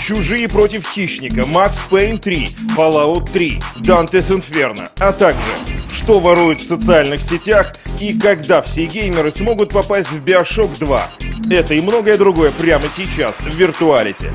Чужие против хищника, Max Payne 3, Fallout 3, Dante's Inferno, а также что воруют в социальных сетях и когда все геймеры смогут попасть в BioShock 2. Это и многое другое прямо сейчас в Виртуалити.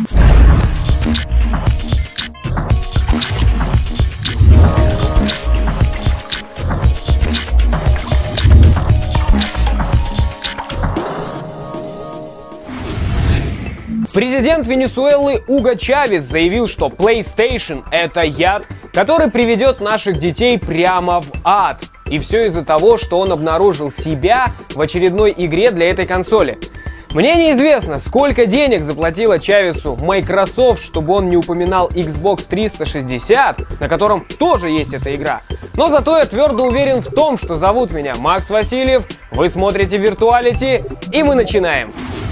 Президент Венесуэлы Уго Чавес заявил, что PlayStation — это яд, который приведет наших детей прямо в ад. И все из-за того, что он обнаружил себя в очередной игре для этой консоли. Мне неизвестно, сколько денег заплатила Чавесу Microsoft, чтобы он не упоминал Xbox 360, на котором тоже есть эта игра. Но зато я твердо уверен в том, что зовут меня Макс Васильев, вы смотрите Виртуалити, и мы начинаем.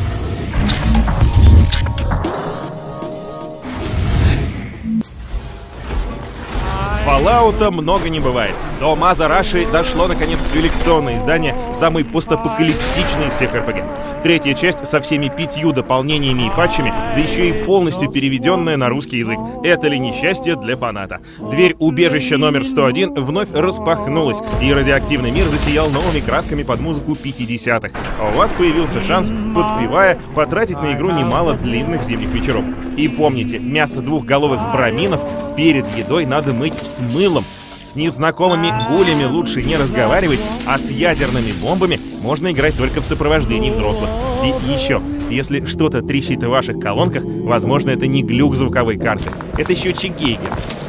Fallout'а много не бывает. До Мазараши дошло наконец коллекционное издание, самой постапокалипсичной из всех РПГ. Третья часть со всеми 5 дополнениями и патчами, да еще и полностью переведенная на русский язык. Это ли несчастье для фаната? Дверь убежища номер 101 вновь распахнулась, и радиоактивный мир засиял новыми красками под музыку 50-х. А у вас появился шанс, подпевая, потратить на игру немало длинных зимних вечеров. И помните, мясо двухголовых браминов перед едой надо мыть с мылом. С незнакомыми гулями лучше не разговаривать, а с ядерными бомбами можно играть только в сопровождении взрослых. И еще, если что-то трещит в ваших колонках, возможно, это не глюк звуковой карты, это счетчик Гейгера.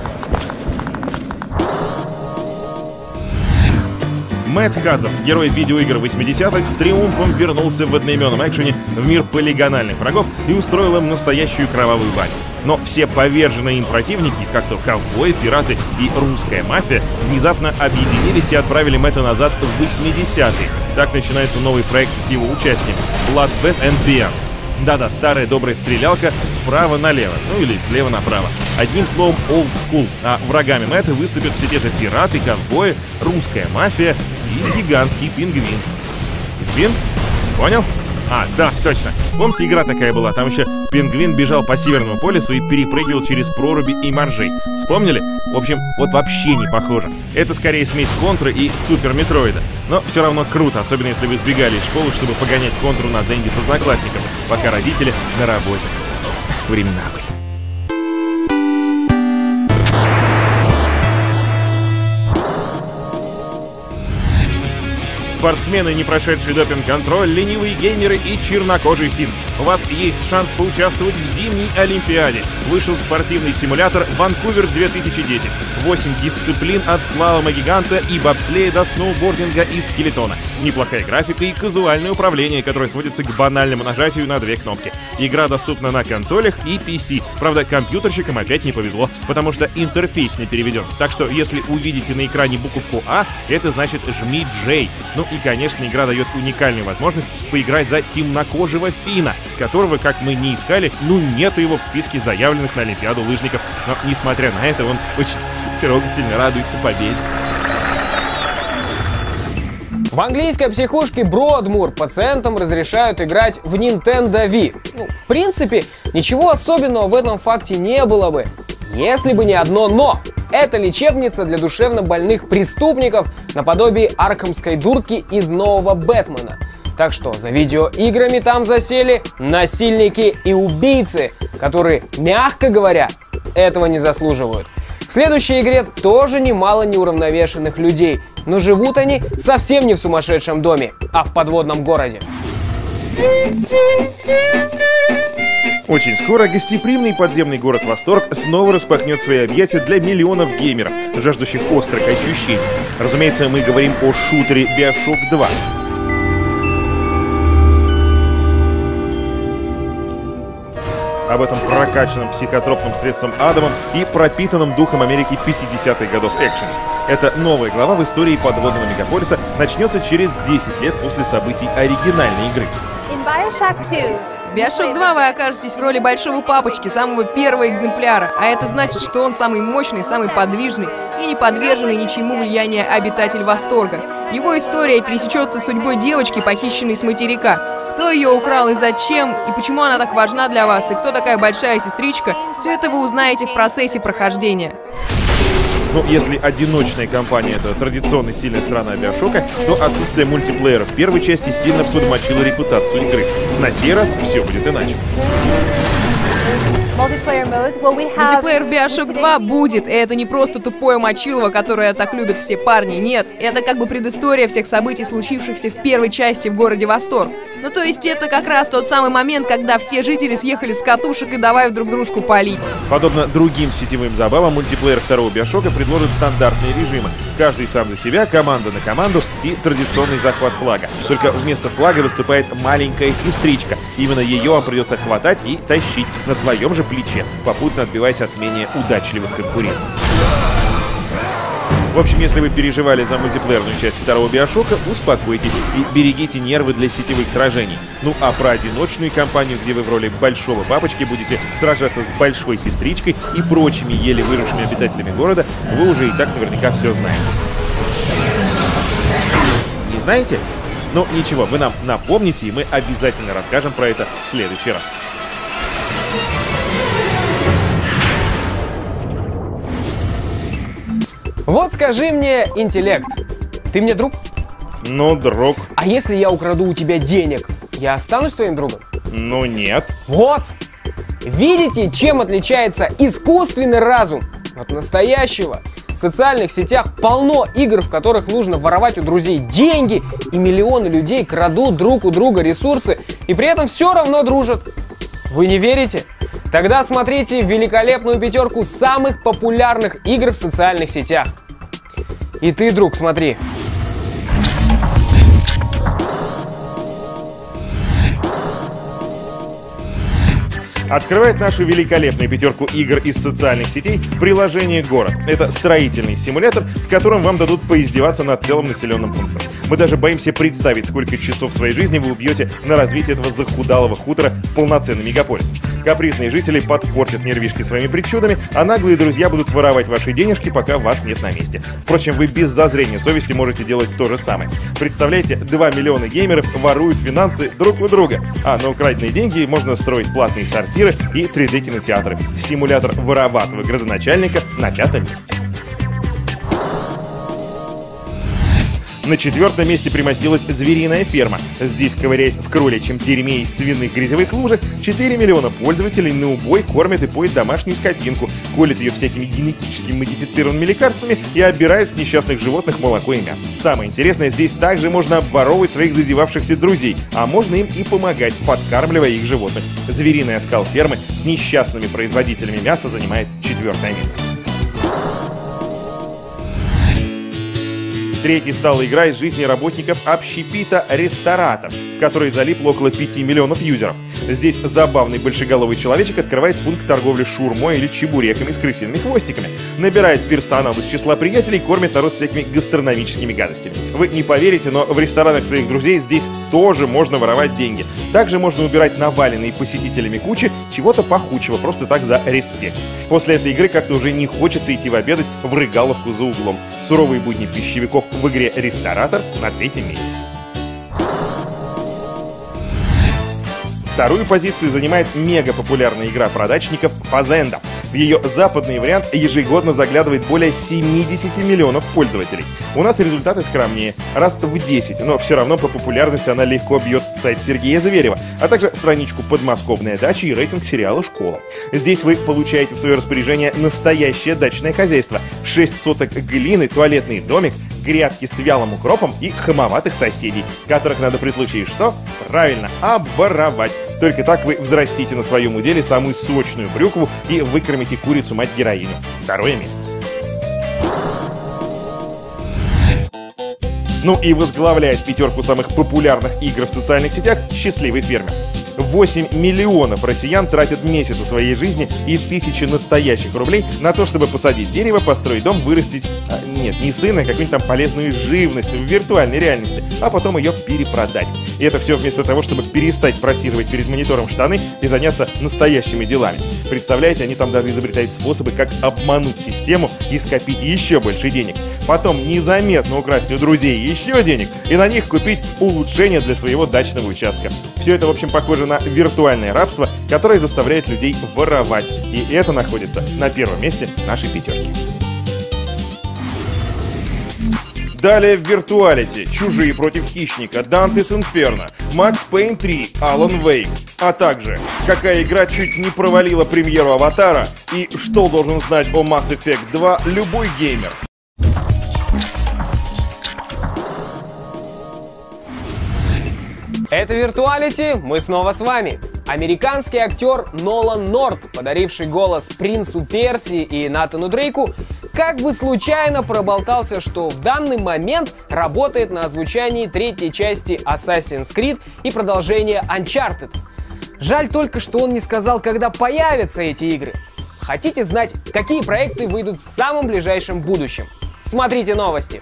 Мэтт Хазард, герой видеоигр 80-х, с триумфом вернулся в одноименном экшене в мир полигональных врагов и устроил им настоящую кровавую баню. Но все поверженные им противники, как то ковбои, пираты и русская мафия, внезапно объединились и отправили Мэтта назад в 80-е. Так начинается новый проект с его участием — Bloodbath and Beyond. Да-да, старая добрая стрелялка справа налево, ну или слева направо. Одним словом, old school. А врагами Мэтта выступят все те же пираты, ковбои, русская мафия и гигантский пингвин. Пингвин? Понял? А, да, точно. Помните, игра такая была? Там еще пингвин бежал по Северному полюсу и перепрыгивал через проруби и моржей. Вспомнили? В общем, вот вообще не похоже. Это скорее смесь Контры и Супер Метроида. Но все равно круто, особенно если вы сбегали из школы, чтобы погонять Контру на деньги с одноклассниками, пока родители на работе. Времена были. Спортсмены, не прошедшие допинг-контроль, ленивые геймеры и чернокожий фин. У вас есть шанс поучаствовать в зимней Олимпиаде. Вышел спортивный симулятор Ванкувер 2010. 8 дисциплин от слалома гиганта и бобслея до сноубординга и скелетона. Неплохая графика и казуальное управление, которое сводится к банальному нажатию на 2 кнопки. Игра доступна на консолях и PC. Правда, компьютерщикам опять не повезло, потому что интерфейс не переведен. Так что, если увидите на экране буковку А, это значит «жми J». Ну и, конечно, игра дает уникальную возможность поиграть за темнокожего финна, которого, как мы не искали, нету его в списке заявленных на Олимпиаду лыжников. Но, несмотря на это, он очень трогательно радуется победе. В английской психушке Бродмур пациентам разрешают играть в Nintendo Wii. В принципе, ничего особенного в этом факте не было бы, если бы не одно «но». Это лечебница для душевно больных преступников наподобие аркхамской дурки из нового Бэтмена. Так что за видеоиграми там засели насильники и убийцы, которые, мягко говоря, этого не заслуживают. В следующей игре тоже немало неуравновешенных людей, но живут они совсем не в сумасшедшем доме, а в подводном городе. Очень скоро гостеприимный подземный город Восторг снова распахнет свои объятия для миллионов геймеров, жаждущих острых ощущений. Разумеется, мы говорим о шутере BioShock 2. Об этом прокачанном психотропным средством Адамом и пропитанном духом Америки 50-х годов экшене. Эта новая глава в истории подводного мегаполиса начнется через 10 лет после событий оригинальной игры. В BioShock 2 вы окажетесь в роли большого папочки, самого первого экземпляра, а это значит, что он самый мощный, самый подвижный и не подверженный ничему влиянию обитатель Восторга. Его история пересечется с судьбой девочки, похищенной с материка. кто ее украл и зачем, и почему она так важна для вас, и кто такая большая сестричка, все это вы узнаете в процессе прохождения. Ну, если одиночная кампания — это традиционно сильная сторона Биошока, то отсутствие мультиплеера в первой части сильно подмочило репутацию игры. На сей раз все будет иначе. Мультиплеер в Bioshock 2 будет, и это не просто тупое мочилово, которое так любят все парни, нет. Это как бы предыстория всех событий, случившихся в первой части в городе Восторг. Ну то есть это как раз тот самый момент, когда все жители съехали с катушек и давай друг дружку палить. Подобно другим сетевым забавам, мультиплеер второго Биошока предложит стандартные режимы. Каждый сам за себя, команда на команду и традиционный захват флага. Только вместо флага выступает маленькая сестричка. Именно ее вам придется хватать и тащить на своем же плече, попутно отбиваясь от менее удачливых конкурентов. В общем, если вы переживали за мультиплеерную часть второго Биошока, успокойтесь и берегите нервы для сетевых сражений. Ну а про одиночную кампанию, где вы в роли большого папочки будете сражаться с большой сестричкой и прочими еле выжившими обитателями города, вы уже и так наверняка все знаете. Не знаете? Ну ничего, вы нам напомните, и мы обязательно расскажем про это в следующий раз. Вот скажи мне, интеллект, ты мне друг? Ну, друг. А если я украду у тебя денег, я останусь твоим другом? Ну, нет. Вот! Видите, чем отличается искусственный разум от настоящего? В социальных сетях полно игр, в которых нужно воровать у друзей деньги, и миллионы людей крадут друг у друга ресурсы, и при этом все равно дружат. Вы не верите? Тогда смотрите великолепную пятерку самых популярных игр в социальных сетях. И ты, друг, смотри. Открывает нашу великолепную пятерку игр из социальных сетей приложение «Город». Это строительный симулятор, в котором вам дадут поиздеваться над целым населенным пунктом. Мы даже боимся представить, сколько часов своей жизни вы убьете на развитие этого захудалого хутора в полноценный мегаполис. Капризные жители подпортят нервишки своими причудами, а наглые друзья будут воровать ваши денежки, пока вас нет на месте. Впрочем, вы без зазрения совести можете делать то же самое. Представляете, 2 миллиона геймеров воруют финансы друг у друга, а на украденные деньги можно строить платные сортиры и 3D-кинотеатры. Симулятор вороватого градоначальника на 5-м месте. На 4-м месте примостилась «Звериная ферма». Здесь, ковыряясь в кроличьем дерьме и свиных грязевых лужах, 4 миллиона пользователей на убой кормят и поят домашнюю скотинку, колят ее всякими генетически модифицированными лекарствами и оббирают с несчастных животных молоко и мясо. Самое интересное, здесь также можно обворовывать своих зазевавшихся друзей, а можно им и помогать, подкармливая их животных. «Звериный оскал фермы» с несчастными производителями мяса занимает 4-е место. 3-й стала игра из жизни работников общепита «Ресторатор», в которой залипло около 5 миллионов юзеров. Здесь забавный большеголовый человечек открывает пункт торговли шаурмой или чебуреками с крысиными хвостиками, набирает персонал из числа приятелей, кормит народ всякими гастрономическими гадостями. Вы не поверите, но в ресторанах своих друзей здесь тоже можно воровать деньги. Также можно убирать наваленные посетителями кучи чего-то пахучего, просто так за респект. После этой игры как-то уже не хочется идти в обедать в рыгаловку за углом. Суровые будни пищевиков в игре «Ресторатор» на 3-м месте. Вторую позицию занимает мега-популярная игра про дачников «Фазенда». В ее западный вариант ежегодно заглядывает более 70 миллионов пользователей. У нас результаты скромнее, раз в 10, но все равно по популярности она легко бьет сайт Сергея Зверева, а также страничку «Подмосковная дача» и рейтинг сериала «Школа». Здесь вы получаете в свое распоряжение настоящее дачное хозяйство. 6 соток глины, туалетный домик, грядки с вялым укропом и хамоватых соседей, которых надо при случае что? Правильно, обворовать. Только так вы взрастите на своем уделе самую сочную брюкву и выкормите курицу-мать-героиню. 2-е место. Ну и возглавляет пятерку самых популярных игр в социальных сетях «Счастливый фермер». 8 миллионов россиян тратят месяцы своей жизни и тысячи настоящих рублей на то, чтобы посадить дерево, построить дом, вырастить, нет, не сына, а какую-нибудь там полезную живность в виртуальной реальности, а потом ее перепродать. И это все вместо того, чтобы перестать просиживать перед монитором штаны и заняться настоящими делами. Представляете, они там даже изобретают способы, как обмануть систему и скопить еще больше денег. Потом незаметно украсть у друзей еще денег и на них купить улучшения для своего дачного участка. Все это, в общем, похоже на виртуальное рабство, которое заставляет людей воровать. И это находится на первом месте нашей пятерки. Далее в виртуалити «Чужие против хищника», «Dante's Inferno», «Max Payne 3», «Alan Wake», а также «Какая игра чуть не провалила премьеру «Аватара» и что должен знать о Mass Effect 2 любой геймер». Это виртуалити, мы снова с вами. Американский актер Нолан Норт, подаривший голос принцу Персии и Натану Дрейку, как бы случайно проболтался, что в данный момент работает на озвучании третьей части Assassin's Creed и продолжения Uncharted. Жаль только, что он не сказал, когда появятся эти игры. Хотите знать, какие проекты выйдут в самом ближайшем будущем? Смотрите новости.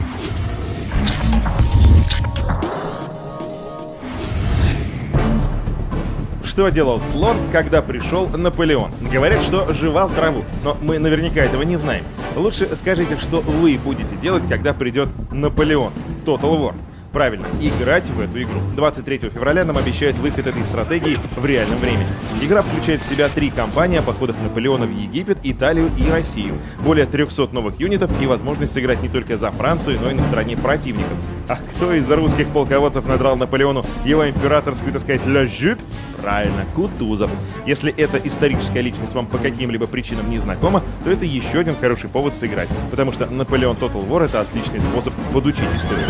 Что делал слон, когда пришел Наполеон? Говорят, что жевал траву, но мы наверняка этого не знаем. Лучше скажите, что вы будете делать, когда придет Наполеон. Total War. Правильно, играть в эту игру. 23 февраля нам обещают выход этой стратегии в реальном времени. Игра включает в себя 3 кампании о походах Наполеона в Египет, Италию и Россию. Более 300 новых юнитов и возможность сыграть не только за Францию, но и на стороне противников. А кто из русских полководцев надрал Наполеону его императорскую, так сказать, «ля жюп»? Правильно, Кутузов. Если эта историческая личность вам по каким-либо причинам не знакома, то это еще один хороший повод сыграть, потому что Наполеон Total War — это отличный способ подучить историю.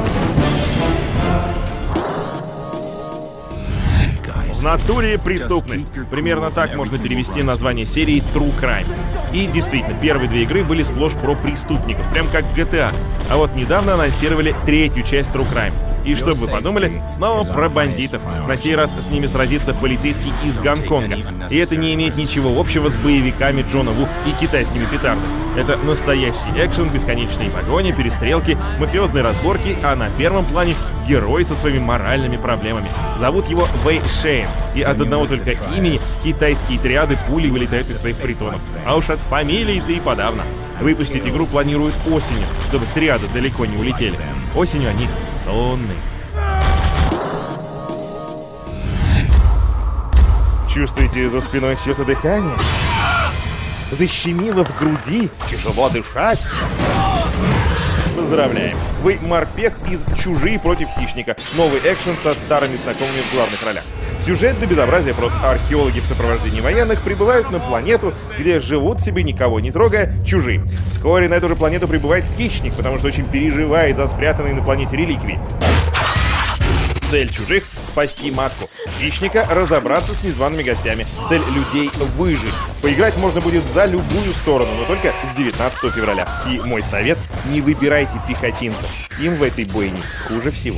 В натуре преступность. Примерно так можно перевести название серии True Crime. И действительно, первые 2 игры были сплошь про преступников, прям как GTA. А вот недавно анонсировали 3-ю часть True Crime. И что бы вы подумали, снова про бандитов. На сей раз с ними сразится полицейский из Гонконга. И это не имеет ничего общего с боевиками Джона Ву и китайскими петардами. Это настоящий экшен, бесконечные погони, перестрелки, мафиозные разборки, а на первом плане герой со своими моральными проблемами. Зовут его Вэй Шейн, и от одного только имени китайские триады пулей вылетают из своих притонов. А уж от фамилии-то и подавно. Выпустить игру планируют осенью, чтобы триады далеко не улетели. Осенью они сонные. Чувствуете за спиной чье-то дыхание? Защемило в груди? Тяжело дышать? Поздравляем! Вы морпех из «Чужие против хищника». Новый экшен со старыми знакомыми в главных ролях. Сюжет до безобразия прост. Археологи в сопровождении военных прибывают на планету, где живут себе, никого не трогая, чужие. Вскоре на эту же планету прибывает хищник, потому что очень переживает за спрятанные на планете реликвии. Цель «Чужих» — спасти матку. Хищника — разобраться с незваными гостями. Цель людей — выжить. Поиграть можно будет за любую сторону, но только с 19 февраля. И мой совет — не выбирайте пехотинцев. Им в этой бойне хуже всего.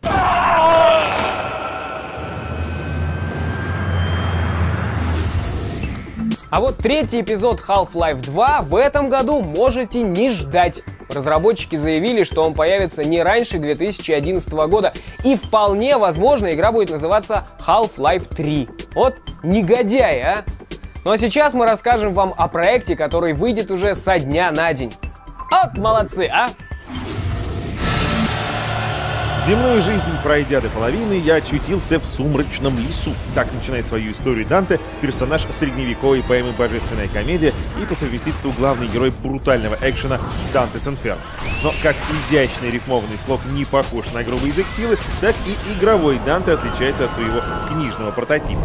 А вот 3-й эпизод Half-Life 2 в этом году можете не ждать. Разработчики заявили, что он появится не раньше 2011 года, и вполне возможно игра будет называться Half-Life 3. Вот негодяи, а! Ну а сейчас мы расскажем вам о проекте, который выйдет уже со дня на день. Вот молодцы, а! Земную жизнь пройдя до половины, я очутился в сумрачном лесу. Так начинает свою историю Данте, персонаж средневековой поэмы «Божественная комедия» и по совместительству главный герой брутального экшена Dante's Inferno. Но как изящный рифмованный слог не похож на грубый язык силы, так и игровой Данте отличается от своего книжного прототипа.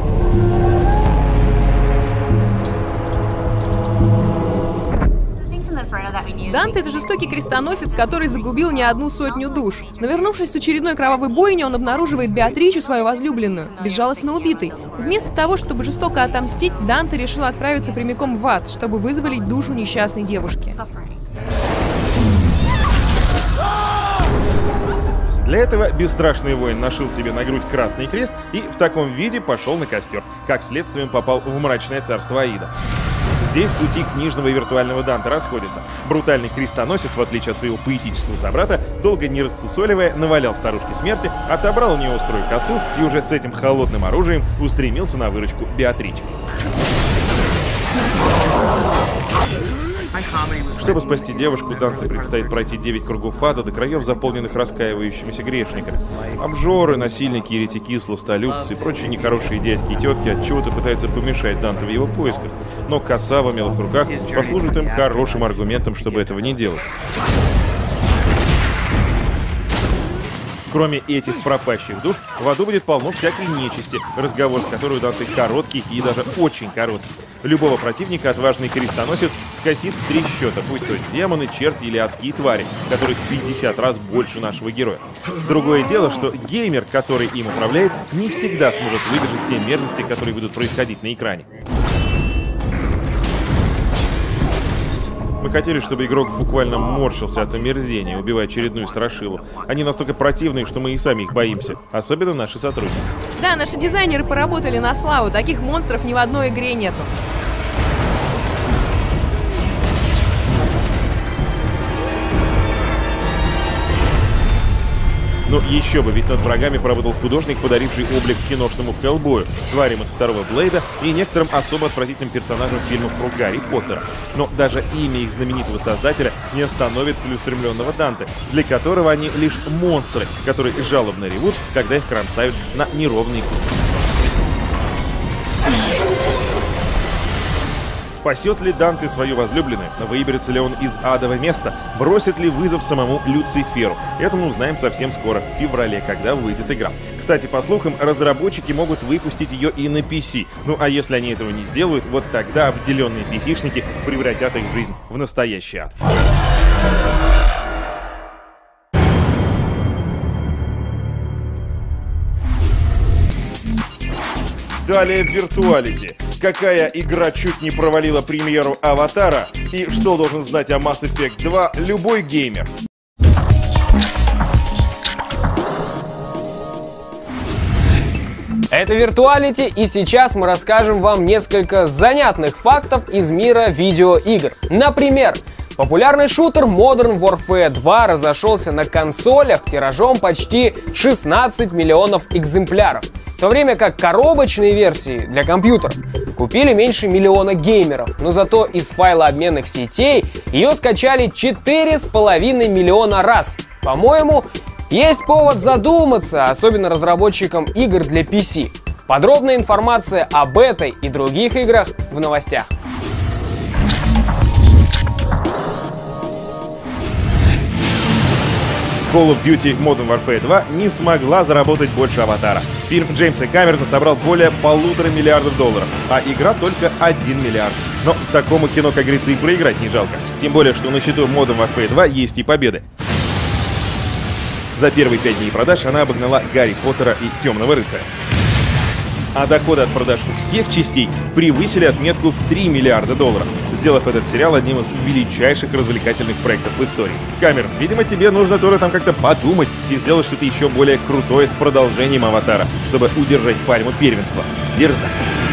Данте — это жестокий крестоносец, который загубил не одну сотню душ. Но вернувшись с очередной кровавой бойни, он обнаруживает Беатричу, свою возлюбленную, безжалостно убитой. Вместо того, чтобы жестоко отомстить, Данте решил отправиться прямиком в ад, чтобы вызволить душу несчастной девушки. Для этого бесстрашный воин нашил себе на грудь красный крест и в таком виде пошел на костер. Как следствием попал в мрачное царство Аида. Здесь пути книжного и виртуального Данте расходятся. Брутальный крестоносец, в отличие от своего поэтического собрата, долго не рассусоливая, навалял старушке смерти, отобрал у нее острую косу и уже с этим холодным оружием устремился на выручку Беатриче. Чтобы спасти девушку, Данте предстоит пройти 9 кругов ада до краев, заполненных раскаивающимися грешниками. Обжоры, насильники, еретики, сластолюбцы и прочие нехорошие дядьки и тетки отчего-то пытаются помешать Данте в его поисках, но коса в умелых руках послужит им хорошим аргументом, чтобы этого не делать. Кроме этих пропащих душ, в аду будет полно всякой нечисти, разговор с которой у Данте короткий и даже очень короткий. Любого противника отважный крестоносец скосит в 3 счета, будь то демоны, черти или адские твари, которых в 50 раз больше нашего героя. Другое дело, что геймер, который им управляет, не всегда сможет выдержать те мерзости, которые будут происходить на экране. Мы хотели, чтобы игрок буквально морщился от омерзения, убивая очередную страшилу. Они настолько противные, что мы и сами их боимся. Особенно наши сотрудницы. Да, наши дизайнеры поработали на славу. Таких монстров ни в одной игре нету. Но еще бы, ведь над врагами поработал художник, подаривший облик киношному Хеллбою, тварям из второго Блейда и некоторым особо отвратительным персонажам фильмов про Гарри Поттера. Но даже имя их знаменитого создателя не остановит целеустремленного Данте, для которого они лишь монстры, которые жалобно ревут, когда их кромсают на неровные куски. Спасет ли Данте свою возлюбленную? Выберется ли он из адового места? Бросит ли вызов самому Люциферу? Это мы узнаем совсем скоро, в феврале, когда выйдет игра. Кстати, по слухам, разработчики могут выпустить ее и на PC. Ну а если они этого не сделают, вот тогда обделенные PC-шники превратят их жизнь в настоящий ад. Далее в Virtuality. Какая игра чуть не провалила премьеру Аватара? И что должен знать о Mass Effect 2 любой геймер? Это Virtuality, и сейчас мы расскажем вам несколько занятных фактов из мира видеоигр. Например, популярный шутер Modern Warfare 2 разошелся на консолях тиражом почти 16 миллионов экземпляров, в то время как коробочные версии для компьютеров купили меньше миллиона геймеров, но зато из файлообменных сетей ее скачали 4,5 миллиона раз. По-моему, есть повод задуматься, особенно разработчикам игр для PC. Подробная информация об этой и других играх в новостях. Call of Duty Modern Warfare 2 не смогла заработать больше Аватара. Фильм Джеймса Кэмерона собрал более $1,5 миллиарда, а игра только 1 миллиард. Но такому кино, как говорится, и проиграть не жалко. Тем более, что на счету Modern Warfare 2 есть и победы. За первые 5 дней продаж она обогнала Гарри Поттера и Темного рыцаря. А доходы от продаж всех частей превысили отметку в $3 миллиарда, сделав этот сериал одним из величайших развлекательных проектов в истории. Камерон, видимо, тебе нужно тоже там как-то подумать и сделать что-то еще более крутое с продолжением Аватара, чтобы удержать пальму первенства. Дерзай!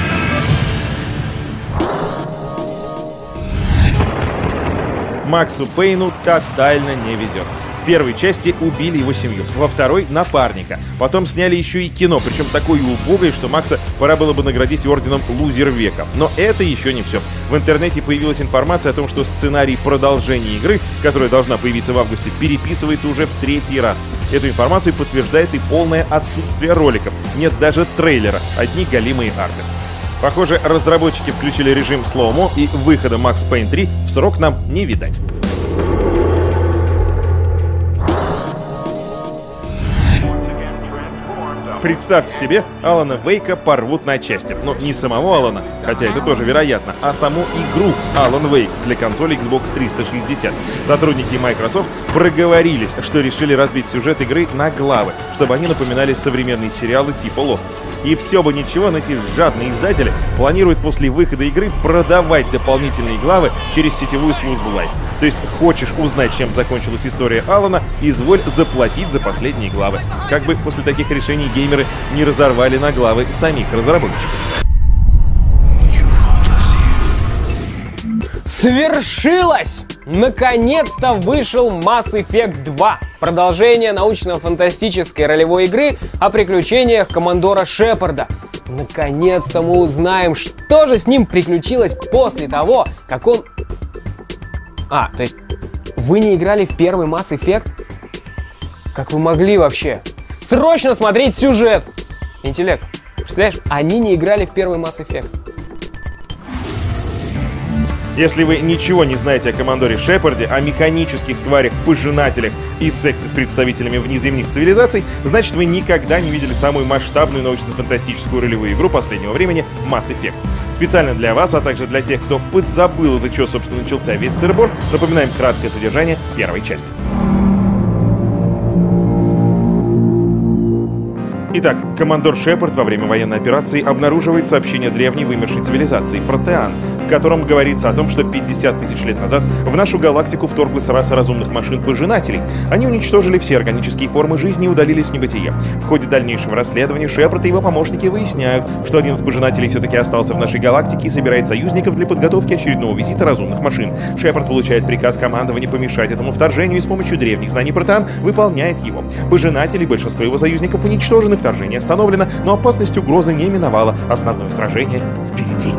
Максу Пейну тотально не везет. В первой части убили его семью, во второй — напарника. Потом сняли еще и кино, причем такое убогое, что Макса пора было бы наградить орденом «Лузер века». Но это еще не все. В интернете появилась информация о том, что сценарий продолжения игры, которая должна появиться в августе, переписывается уже в 3-й раз. Эту информацию подтверждает и полное отсутствие роликов. Нет даже трейлера, одни голимые арты. Похоже, разработчики включили режим слоумо, и выхода Max Payne 3 в срок нам не видать. Представьте себе, Алана Вейка порвут на части. Но не самого Алана, хотя это тоже вероятно, а саму игру Alan Wake для консоли Xbox 360. Сотрудники Microsoft проговорились, что решили разбить сюжет игры на главы, чтобы они напоминали современные сериалы типа Lost. И все бы ничего, но эти жадные издатели планируют после выхода игры продавать дополнительные главы через сетевую службу Live. То есть хочешь узнать, чем закончилась история Алана, изволь заплатить за последние главы. Как бы после таких решений геймеры не разорвали на главы самих разработчиков. Свершилось! Наконец-то вышел Mass Effect 2, продолжение научно-фантастической ролевой игры о приключениях командора Шепарда. Наконец-то мы узнаем, что же с ним приключилось после того, как он... То есть вы не играли в первый Mass Effect? Как вы могли вообще? Срочно смотреть сюжет! Интеллект. Представляешь, они не играли в первый Mass Effect. Если вы ничего не знаете о командоре Шепарде, о механических тварях-пожинателях и сексе с представителями внеземных цивилизаций, значит вы никогда не видели самую масштабную научно-фантастическую ролевую игру последнего времени Mass Effect. Специально для вас, а также для тех, кто подзабыл, из-за чего, собственно, начался весь сыр-бор, напоминаем краткое содержание первой части. Итак, командор Шепард во время военной операции обнаруживает сообщение древней вымершей цивилизации Протеан, в котором говорится о том, что 50 тысяч лет назад в нашу галактику вторглась раса разумных машин-пожинателей. Они уничтожили все органические формы жизни и удалились в небытие. В ходе дальнейшего расследования Шепард и его помощники выясняют, что один из пожинателей все-таки остался в нашей галактике и собирает союзников для подготовки очередного визита разумных машин. Шепард получает приказ командования помешать этому вторжению и с помощью древних знаний Протеан выполняет его. Пожинатели и большинство его союзников уничтожены, вторжение остановлено, но опасность угрозы не миновала. Основное сражение впереди.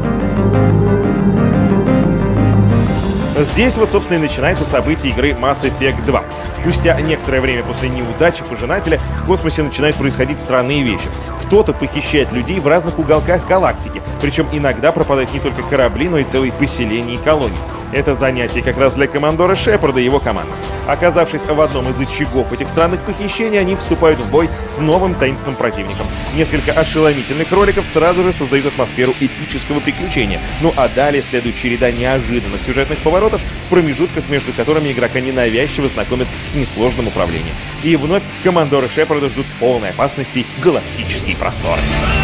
Здесь вот, собственно, и начинается событие игры Mass Effect 2. Спустя некоторое время после неудачи пожинателя в космосе начинают происходить странные вещи. Кто-то похищает людей в разных уголках галактики, причем иногда пропадают не только корабли, но и целые поселения и колонии. Это занятие как раз для командора Шепарда и его команды. Оказавшись в одном из очагов этих странных похищений, они вступают в бой с новым таинственным противником. Несколько ошеломительных роликов сразу же создают атмосферу эпического приключения. Ну а далее следует череда неожиданных сюжетных поворотов, в промежутках между которыми игрока ненавязчиво знакомят с несложным управлением. И вновь командора Шепарда ждут полной опасности галактические просторы.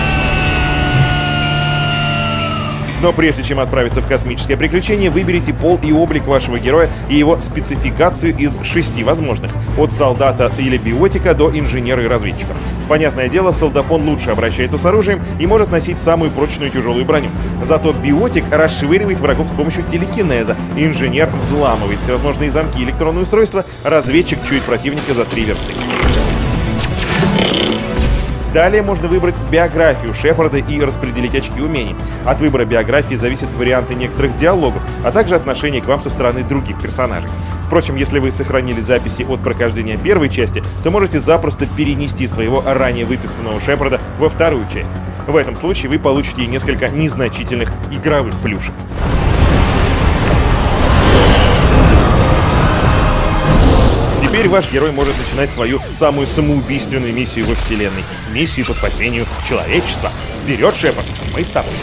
Но прежде чем отправиться в космическое приключение, выберите пол и облик вашего героя и его спецификацию из 6 возможных. От солдата или биотика до инженера и разведчика. Понятное дело, солдафон лучше обращается с оружием и может носить самую прочную тяжелую броню. Зато биотик расшвыривает врагов с помощью телекинеза, инженер взламывает всевозможные замки и электронные устройства, разведчик чует противника за 3 версты. Далее можно выбрать биографию Шепарда и распределить очки умений. От выбора биографии зависят варианты некоторых диалогов, а также отношение к вам со стороны других персонажей. Впрочем, если вы сохранили записи от прохождения первой части, то можете запросто перенести своего ранее выписанного Шепарда во вторую часть. В этом случае вы получите несколько незначительных игровых плюшек. Теперь ваш герой может начинать свою самую самоубийственную миссию во вселенной. Миссию по спасению человечества. Вперед, Шепард, мы с тобой.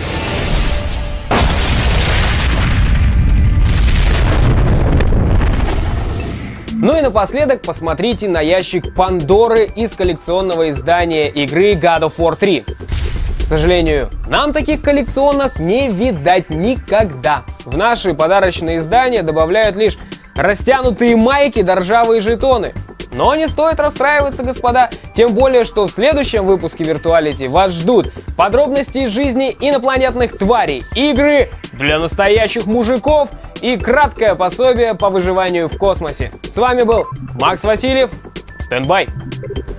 Ну и напоследок посмотрите на ящик Пандоры из коллекционного издания игры God of War 3. К сожалению, нам таких коллекционок не видать никогда. В наши подарочные издания добавляют лишь растянутые майки да ржавые жетоны. Но не стоит расстраиваться, господа, тем более, что в следующем выпуске Virtuality вас ждут подробности из жизни инопланетных тварей, игры для настоящих мужиков и краткое пособие по выживанию в космосе. С вами был Макс Васильев. Стендбай!